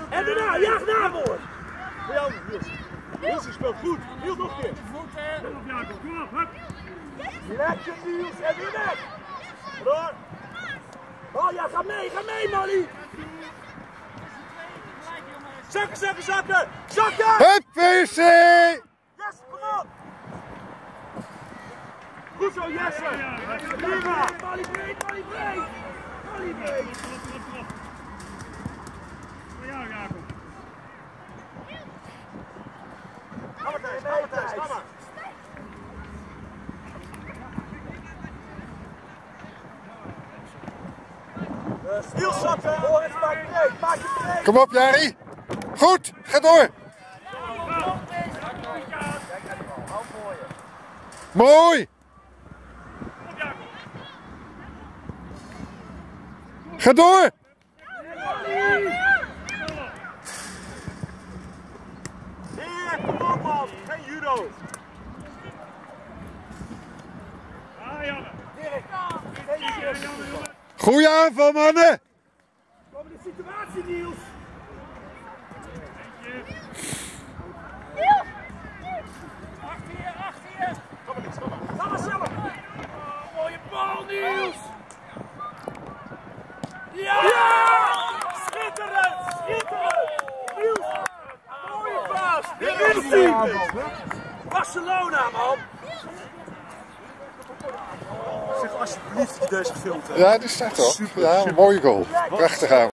En daarna, jaag na, hoor. Voor jou, Niels. Niels, je speelt goed. Niels, nog een keer. Kom op, hup. Lekker, Niels. En weer weg. Door. Oh ja, ga mee, Molly. Zakken, zakken, zakken. Zakken. Hup, WC! Yes, kom op. Goed zo, Jesse. Prima. Molly breed. Molly breed. Voor jou, Jacob. Ga maar, Thijs. Ga maar. Niels, zakken. Hoor, het maak je breed. Kom op, Jari. Goed, ga door. Mooi. Ga door. Hier, kom op, man. Geen judo. Ah, Janne. Goeie aanval, mannen. Kom in de situatie, Niels. Ga maar zelf. Mooie bal, Niels. Ja! Schitterend! Niels, mooie paas. Barcelona, man. Zeg alsjeblieft dat je deze gefilmd hebt. Ja, die staat toch? Ja, mooie goal. Prachtig aan.